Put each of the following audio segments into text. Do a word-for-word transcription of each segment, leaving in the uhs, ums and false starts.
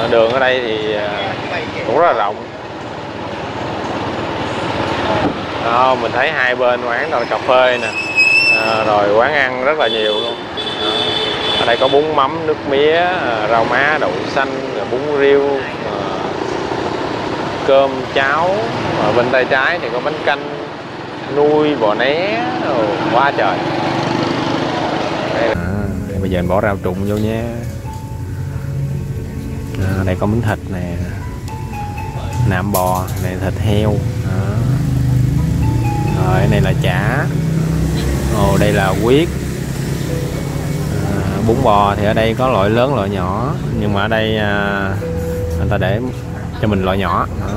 Đường ở đây thì cũng rất là rộng. Đó, mình thấy hai bên quán toàn cà phê nè, à, rồi quán ăn rất là nhiều luôn. Đó. Ở đây có bún mắm, nước mía, rau má, đậu xanh, bún riêu, à, cơm cháo. Ở bên tay trái thì có bánh canh, nuôi, bò né, oh, quá trời. Đây là... à, bây giờ mình bỏ rau trụng vô nha. À, đây có miếng thịt nè, nạm bò, này thịt heo. Đó. Rồi cái này là chả. Ồ, đây là huyết. À, bún bò thì ở đây có loại lớn loại nhỏ, nhưng mà ở đây à, người ta để cho mình loại nhỏ. Đó.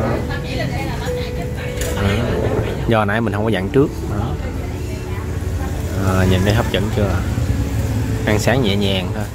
Đó. Do nãy mình không có dặn trước. Đó. À, nhìn đây hấp dẫn chưa? Ăn sáng nhẹ nhàng thôi.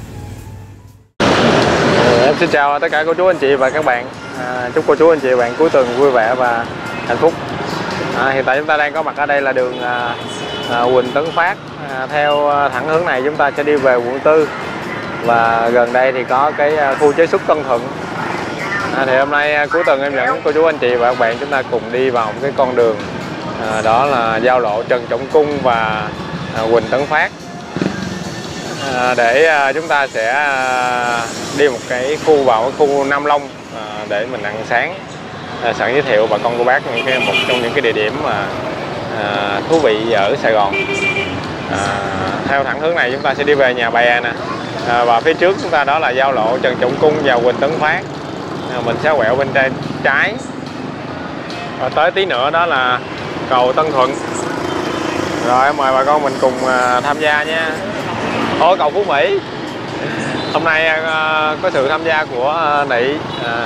Em xin chào tất cả cô chú anh chị và các bạn. À, chúc cô chú anh chị và bạn cuối tuần vui vẻ và hạnh phúc. À, hiện tại chúng ta đang có mặt ở đây là đường à, à, Huỳnh Tấn Phát. À, theo thẳng hướng này chúng ta sẽ đi về quận tư, và gần đây thì có cái khu chế xuất Tân Thuận. À, thì hôm nay cuối tuần em dẫn cô chú anh chị và các bạn chúng ta cùng đi vào một cái con đường, à, đó là giao lộ Trần Trọng Cung và à, Huỳnh Tấn Phát. À, để à, chúng ta sẽ à, đi một cái khu vào cái khu Nam Long à, để mình ăn sáng. À, sẵn giới thiệu bà con cô bác những cái một trong những cái địa điểm mà à, thú vị ở Sài Gòn. À, theo thẳng hướng này chúng ta sẽ đi về Nhà Bè nè, à, và phía trước chúng ta đó là giao lộ Trần Trọng Cung và Huỳnh Tấn Phát. À, mình sẽ quẹo bên trái, trái và tới tí nữa đó là cầu Tân Thuận. Rồi mời bà con mình cùng à, tham gia nha. Ôi, cầu Phú Mỹ hôm nay à, có sự tham gia của à, Nị. À,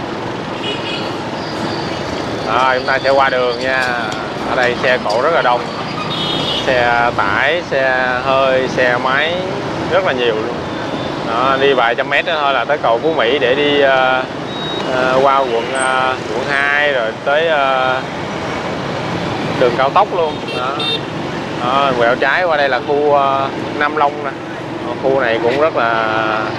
À, chúng ta sẽ qua đường nha. Ở đây xe cộ rất là đông, xe tải, xe hơi, xe máy rất là nhiều luôn. Đó, đi vài trăm mét nữa thôi là tới cầu Phú Mỹ để đi uh, uh, qua quận uh, quận hai rồi tới uh, đường cao tốc luôn. Đó. Đó, quẹo trái qua đây là khu uh, Nam Long nè. Khu này cũng rất là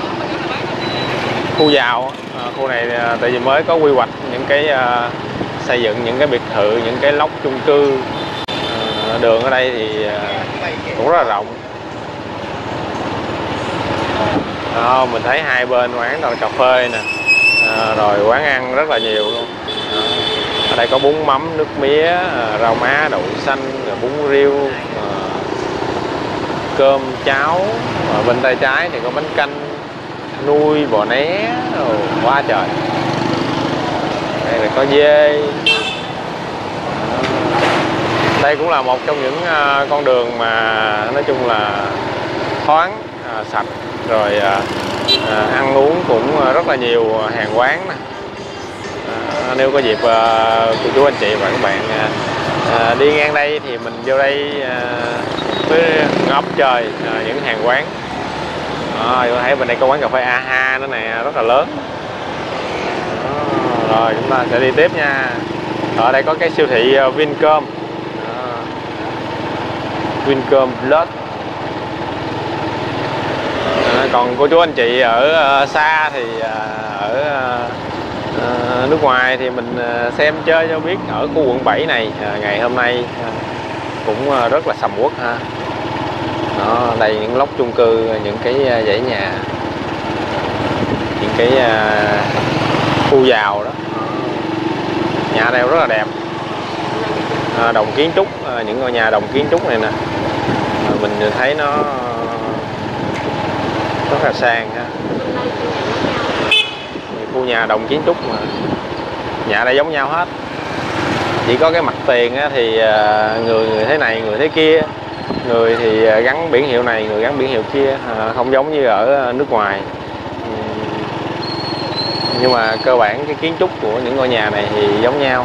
khu giàu. À, khu này uh, tại vì mới có quy hoạch những cái uh, xây dựng những cái biệt thự, những cái lốc chung cư. À, đường ở đây thì à, cũng rất là rộng. À, mình thấy hai bên quán toàn cà phê nè, à, rồi quán ăn rất là nhiều luôn. À, ở đây có bún mắm, nước mía, à, rau má, đậu xanh, bún riêu, à, cơm cháo. Ở bên tay trái thì có bánh canh, nuôi, bò né, oh, quá trời. Đây là có dê. Đây cũng là một trong những uh, con đường mà nói chung là thoáng, uh, sạch, rồi uh, uh, ăn uống cũng uh, rất là nhiều hàng quán nè. Uh, nếu có dịp uh, cô chú anh chị và các bạn uh, uh, đi ngang đây thì mình vô đây uh, với ngập trời uh, những hàng quán. Uh, tôi thấy bên đây có quán cà phê a ha nữa nè, rất là lớn. Rồi chúng ta sẽ đi tiếp nha. Ở đây có cái siêu thị Vincom, à, Vincom Plus. À, còn cô chú anh chị ở uh, xa thì uh, ở uh, nước ngoài thì mình uh, xem chơi cho biết. Ở khu quận bảy này uh, ngày hôm nay uh, cũng uh, rất là sầm uất ha. Đó, đây những lốc chung cư, những cái uh, dãy nhà, những cái uh, khu giàu đó. Nhà đây rất là đẹp, à, đồng kiến trúc, à, những ngôi nhà đồng kiến trúc này nè, à, mình thấy nó rất là sang ha. Khu nhà đồng kiến trúc mà nhà đây giống nhau hết, chỉ có cái mặt tiền á, thì à, người người thế này người thế kia, người thì gắn biển hiệu này người gắn biển hiệu kia, à, không giống như ở nước ngoài. Nhưng mà cơ bản cái kiến trúc của những ngôi nhà này thì giống nhau.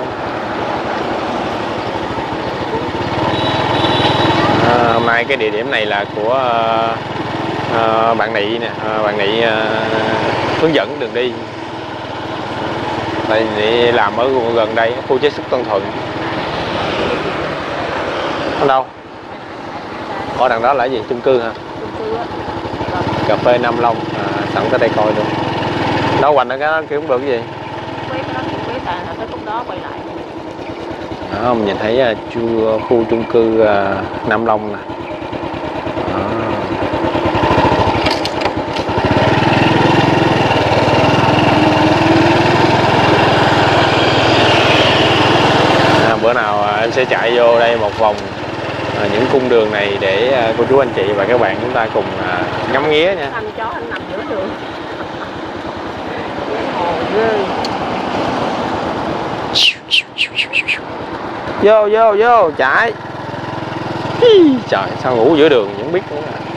À, hôm nay cái địa điểm này là của à, bạn Nị nè, à, bạn Nị à, hướng dẫn đường đi. Tại Nị làm ở gần đây, khu chế xuất Tân Thuận. Ở đâu? Ở đằng đó là cái gì? Chung cư hả? Cà phê Nam Long, à, sẵn tới đây coi luôn. Đâu quanh ở cái đó kia cũng được cái gì? Quay cái đó thì quay tại tới lúc đó quay lại. Đó, mình nhìn thấy uh, chu, khu chung cư uh, Nam Long nè. À, bữa nào uh, em sẽ chạy vô đây một vòng uh, những cung đường này để uh, cô chú anh chị và các bạn chúng ta cùng uh, ngắm nghía nha. Anh chó anh nằm giữa đường. Ghê. Vô vô vô chạy. Trời sao ngủ giữa đường vẫn biết nữa.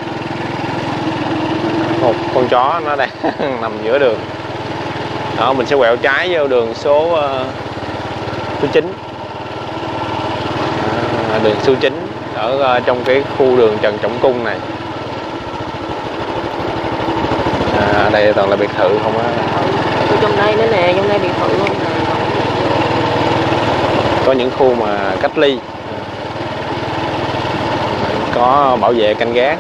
Một con chó nó đang nằm giữa đường. Đó, mình sẽ quẹo trái vô đường số uh, số chín. À, đường số chín ở uh, trong cái khu đường Trần Trọng Cung này. À, đây toàn là biệt thự không á. Ừ, trong đây nữa nè, trong đây biệt thự luôn nè. Có những khu mà cách ly, có bảo vệ canh gác.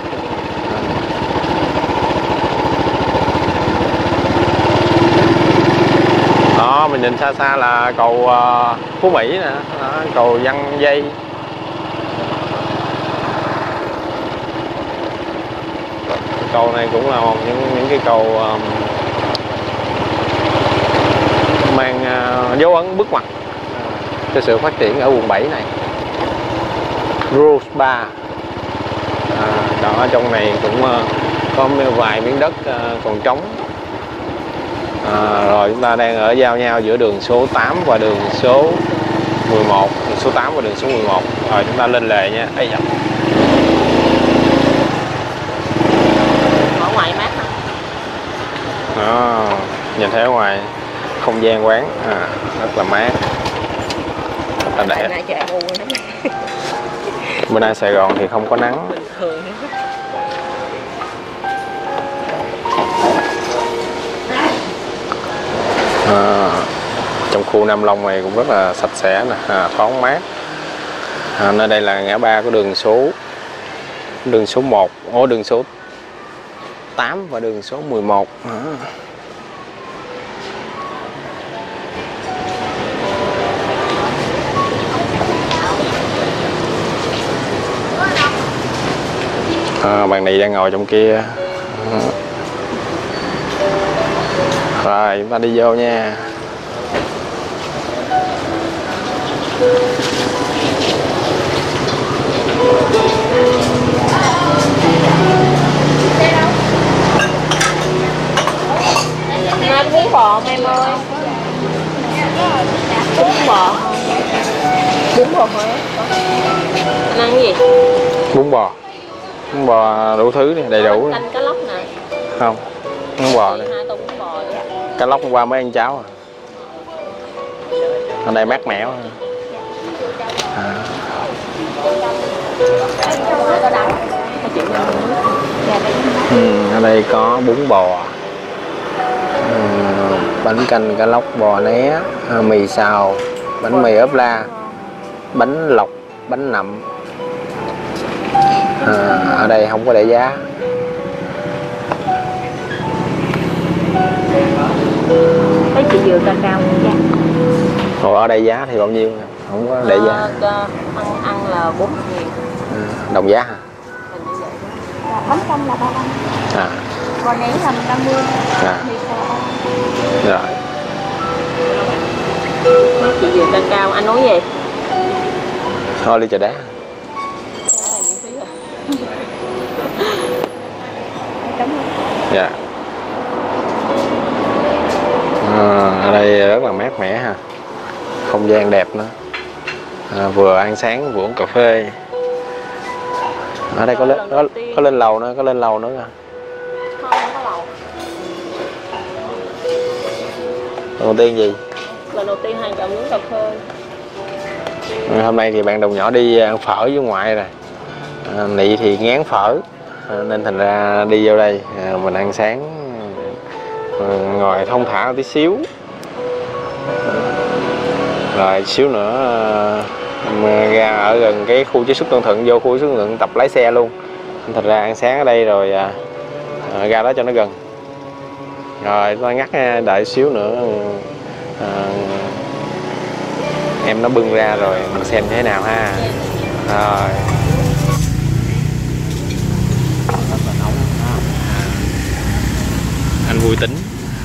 Đó, mình nhìn xa xa là cầu uh, Phú Mỹ nè. Đó, cầu Văn Dây. Cầu này cũng là một những những cái cầu um, mang uh, dấu ấn bước ngoặt cho sự phát triển ở quận bảy này. Rose Bar. À, đó, trong này cũng uh, có vài miếng đất uh, còn trống. À, rồi chúng ta đang ở giao nhau giữa đường số tám và đường số mười một, đường số tám và đường số mười một. Rồi chúng ta lên lề nha. Ây da. Ở ngoài mát hả? Đó, nhìn thấy ở ngoài không gian quán à, rất là mát, rất là đẹp. Bữa nay Sài Gòn thì không có nắng. Bình thường. À, trong khu Nam Long này cũng rất là sạch sẽ nè, à, thoáng mát. À, nơi đây là ngã ba của đường số đường số một, ô đường số tám và đường số mười một. À. À, bạn này đang ngồi trong kia. À. Rồi chúng ta đi vô nha. Ăn bún bò em ơi. Bún bò. Bún bò Huế. Anh ăn cái gì? Bún bò. Bún bò đủ thứ này, đầy đủ. Canh cá lóc nè. Không. Bún bò này. Hai tô bún bò. Cá lóc hôm qua mới ăn cháo à. Ở đây mát mẻ. À. Ừ, ở đây có bún bò, ừ, bánh canh cá lóc bò né, mì xào, bánh mì ốp la, bánh lọc, bánh nậm. À, ở đây không có để giá. Thấy chị vừa cao cao giá. Rồi ở đây giá thì bao nhiêu? Không có để giá. À, ăn ăn là bốn nghìn. À, đồng giá hả? Bánh canh là ba mươi. À. Bò né là năm mươi. À. Rồi. Chị vừa cao cao, anh nói gì? Thôi ly trà đá. Dạ. À, ở đây rất là mát mẻ ha, không gian đẹp nữa, à, vừa ăn sáng vừa uống cà phê. Ở đây có lên có, có lên lầu nữa, có lên lầu nữa. Không, không có lầu. Đầu tiên gì? Lần đầu tiên hai chồng uống cà phê. À, hôm nay thì bạn đồng nhỏ đi ăn phở với ngoại rồi, à, Nị thì ngán phở, à, nên thành ra đi vô đây, à, mình ăn sáng, à, ngồi thông thả một tí xíu, rồi xíu nữa à, ra ở gần cái khu chế xuất Tân Thuận, vô khu chế xuất Tân Thuận tập lái xe luôn. Thành ra ăn sáng ở đây rồi à, à, ra đó cho nó gần. Rồi tôi ngắt nha, đợi xíu nữa à, em nó bưng ra rồi mình xem thế nào ha. Rồi rất là nóng ha. Anh vui tính.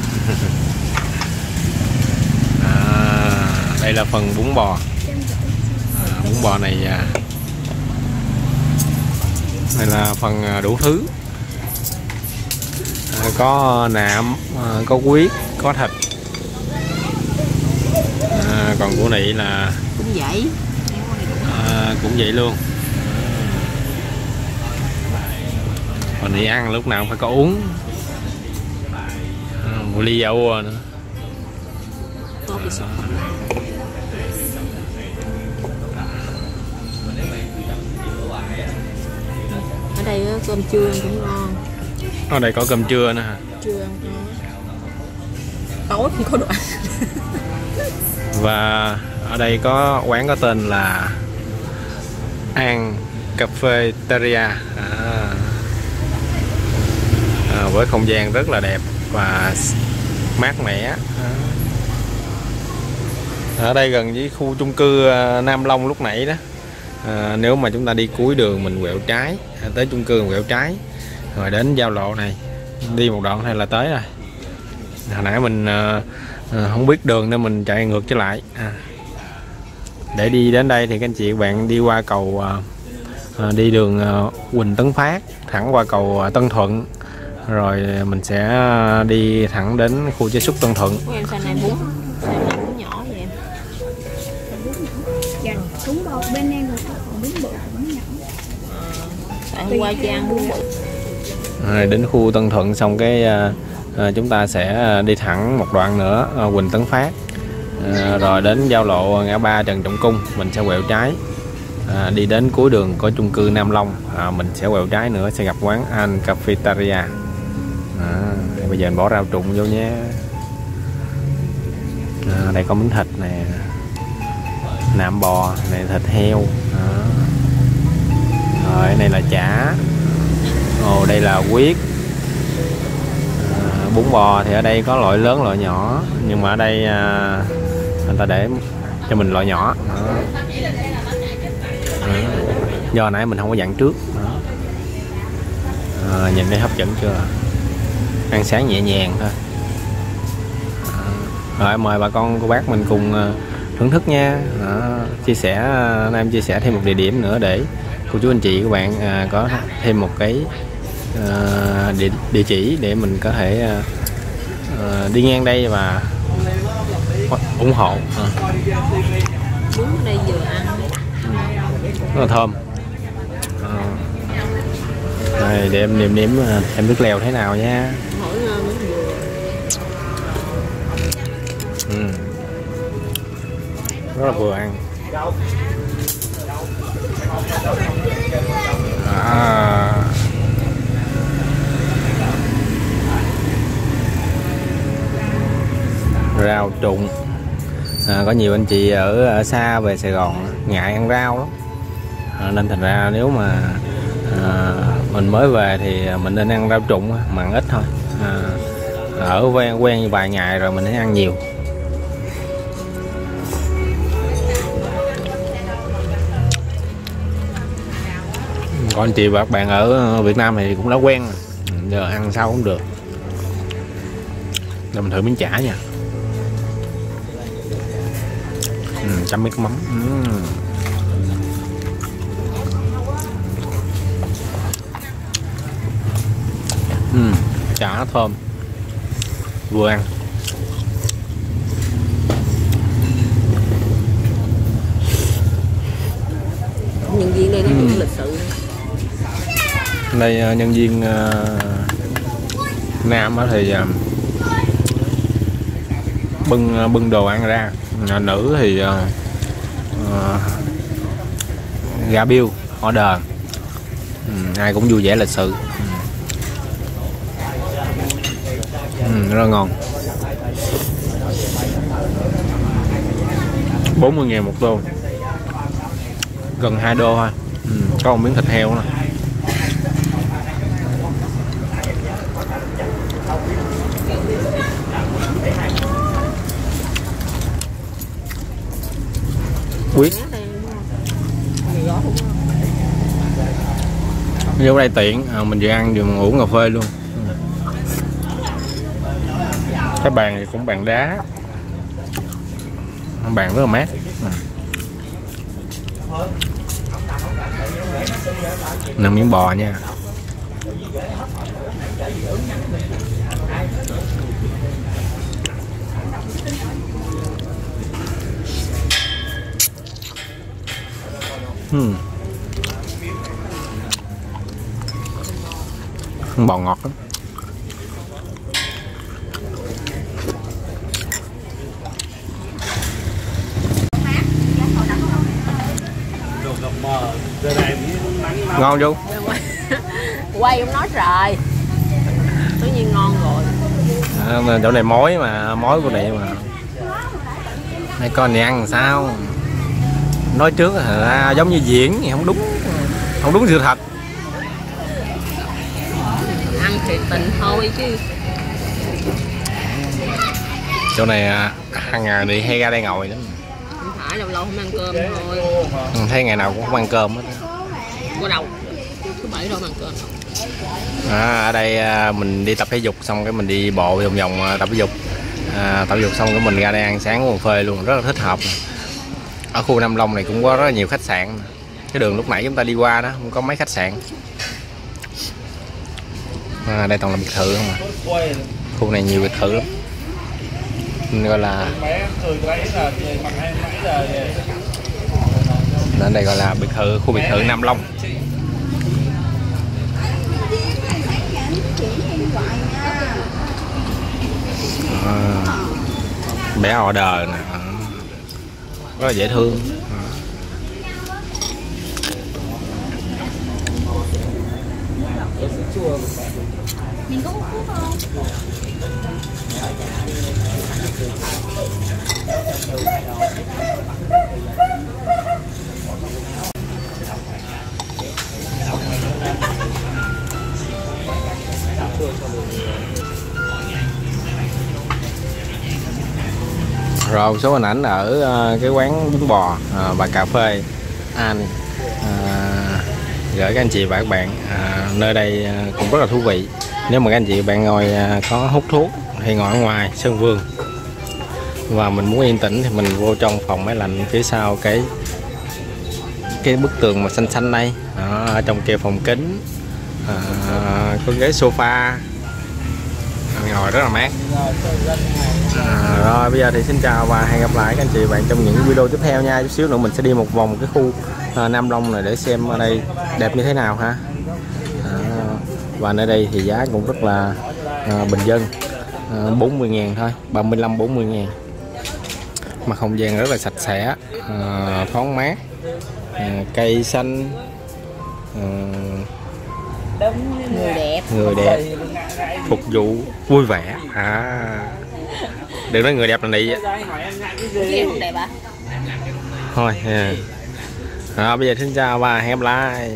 À, đây là phần bún bò. À, bún bò này à, đây là phần đủ thứ. À, có nạm, à, có huyết, có thịt. À, còn của này là cũng vậy. À, cũng vậy luôn. Còn đi ăn lúc nào cũng phải có uống. À, một ly dầu nữa. À. Ở đây cơm trưa cũng ngon. Ở đây có cơm trưa nữa hả? Trưa ăn tối không có đồ ăn. Và ở đây có quán có tên là An Cafeteria. À. À, với không gian rất là đẹp và mát mẻ. À. Ở đây gần với khu chung cư Nam Long lúc nãy đó. À, nếu mà chúng ta đi cuối đường mình quẹo trái, à, tới chung cư quẹo trái rồi đến giao lộ này, đi một đoạn này là tới rồi. Hồi nãy mình à, à, không biết đường nên mình chạy ngược trở lại. À. Để đi đến đây thì các anh chị bạn đi qua cầu à, đi đường à, Huỳnh Tấn Phát thẳng qua cầu à, Tân Thuận, rồi mình sẽ đi thẳng đến khu chế xuất Tân Thuận. Em sang này bún, sang này bún nhỏ vậy em. Dạ, bún bò bên em là có còn bún bự bún nhỏ. Tại hôm qua chị ăn bún bự. À, đến khu Tân Thuận xong cái à, à, chúng ta sẽ đi thẳng một đoạn nữa à, Huỳnh Tấn Phát, à, rồi đến giao lộ ngã ba Trần Trọng Cung mình sẽ quẹo trái, à, đi đến cuối đường có chung cư Nam Long, à, mình sẽ quẹo trái nữa sẽ gặp quán An Cafeteria. À, bây giờ mình bỏ rau trụng vô nhé. À, đây có miếng thịt nè, nạm bò này, thịt heo. Đó. Rồi này là chả. Ồ, đây là huyết. À, bún bò thì ở đây có loại lớn loại nhỏ, nhưng mà ở đây à, người ta để cho mình loại nhỏ. Đó. Đó. Do nãy mình không có dặn trước. Đó. À, nhìn thấy hấp dẫn chưa? Ăn sáng nhẹ nhàng thôi. À, rồi mời bà con cô bác mình cùng uh, thưởng thức nha. À, chia sẻ uh, em chia sẻ thêm một địa điểm nữa để cô chú anh chị các bạn uh, có thêm một cái uh, địa, địa chỉ để mình có thể uh, uh, đi ngang đây và ủng hộ. À. Bún ở đây vừa ăn. Rất là thơm. À. Đây, để em nếm nếm thêm nước lèo thế nào nha. Hỏi ngon lắm vừa. Ừ. Rất là vừa ăn. À. Rau trụng. À, có nhiều anh chị ở, ở xa về Sài Gòn ngại ăn rau lắm, à, nên thành ra nếu mà à, mình mới về thì mình nên ăn rau trụng mà ăn ít thôi. À, ở quen quen như vài ngày rồi mình hãy ăn nhiều. Còn anh chị và các bạn ở Việt Nam thì cũng đã quen rồi. Giờ ăn sao cũng được. Để mình thử miếng chả nha. Ừ, chấm miếng mắm. Ừ. Ừ, chả thơm, vừa ăn. Nhân viên đây nó cũng lịch sự. Đây nhân viên uh, nam thì uh, bưng bưng đồ ăn ra, uh, nữ thì uh, uh, gà bill order. Ừ, ai cũng vui vẻ lịch sự. Ừ, rất là ngon. bốn mươi ngàn một tô, gần hai đô thôi. Ừ, có một miếng thịt heo nè. Quyết. Vô đây tiện, à, mình vừa ăn vừa uống cà phê luôn. Cái bàn thì cũng bàn đá, bàn rất là mát. Nằm miếng bò nha. Hmm. Bò ngọt lắm. Ngon vô. Quay ông nói trời. Tất nhiên ngon rồi. À, chỗ này mối mà, mối của này mà. Mấy con này ăn làm sao? Nói trước là giống như diễn thì không đúng, không đúng sự thật. Ăn thiệt tình thôi chứ. Chỗ này hàng ngày đi hay ra đây ngồi lắm. Không phải lâu lâu không ăn cơm thôi. Thấy ngày nào cũng không ăn cơm hết. Qua đầu thứ bảy đâu ăn cơm. À, ở đây mình đi tập thể dục xong cái mình đi bộ vòng vòng tập thể dục. À, tập thể dục xong cái mình ra đây ăn sáng uống cà phê luôn, rất là thích hợp. Ở khu Nam Long này cũng có rất là nhiều khách sạn. Cái đường lúc nãy chúng ta đi qua đó cũng có mấy khách sạn. À, đây toàn là biệt thự không à. Khu này nhiều biệt thự lắm. Mình gọi là nên đây gọi là biệt thự, khu biệt thự Nam Long. À, bé order nè, rất là dễ thương. Mình có uống thuốc không? Rồi số hình ảnh ở cái quán bún bò à, và cà phê An à, gửi các anh chị và các bạn. À, nơi đây cũng rất là thú vị. Nếu mà các anh chị bạn ngồi có hút thuốc hay ngồi ở ngoài sân vườn và mình muốn yên tĩnh thì mình vô trong phòng máy lạnh phía sau cái cái bức tường mà xanh xanh đây. Đó, ở trong kia phòng kính à, có ghế sofa ngồi rất là mát. À, rồi bây giờ thì xin chào và hẹn gặp lại các anh chị bạn trong những video tiếp theo nha. Chút xíu nữa mình sẽ đi một vòng cái khu à, Nam Long này để xem ở đây đẹp như thế nào ha. À, và nơi đây thì giá cũng rất là à, bình dân, à, bốn mươi ngàn thôi, ba mươi lăm bốn mươi ngàn. Mà không gian rất là sạch sẽ, à, thoáng mát, à, cây xanh, à, Người đẹp. người đẹp, phục vụ vui vẻ. À, đừng nói người đẹp là nị. Chứ không đẹp à? Thôi yeah. À, bây giờ xin chào và hẹn gặp lại.